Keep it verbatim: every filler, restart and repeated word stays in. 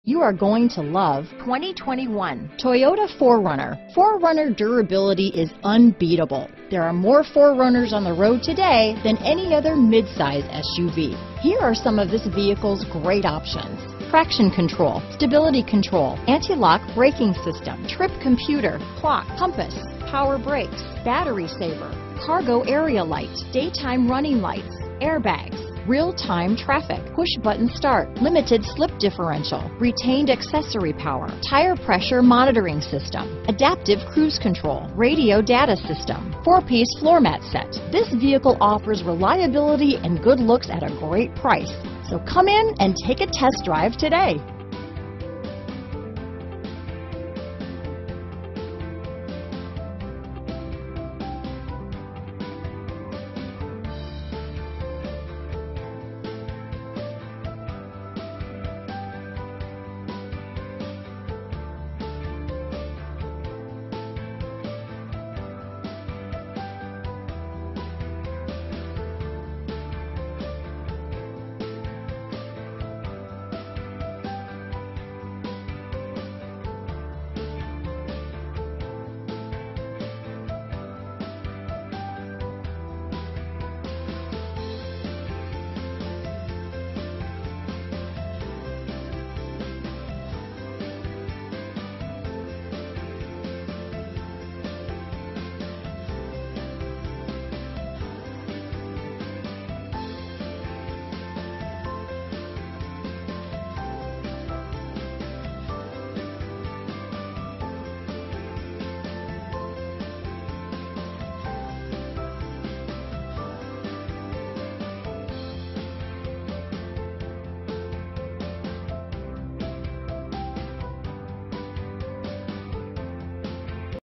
You are going to love twenty twenty-one Toyota four runner. four runner durability is unbeatable. There are more four runners on the road today than any other midsize S U V. Here are some of this vehicle's great options: traction control, stability control, anti-lock braking system, trip computer, clock, compass, power brakes, battery saver, cargo area light, daytime running lights, airbags, real-time traffic, push-button start, limited slip differential, retained accessory power, tire pressure monitoring system, adaptive cruise control, radio data system, four-piece floor mat set. This vehicle offers reliability and good looks at a great price. So come in and take a test drive today.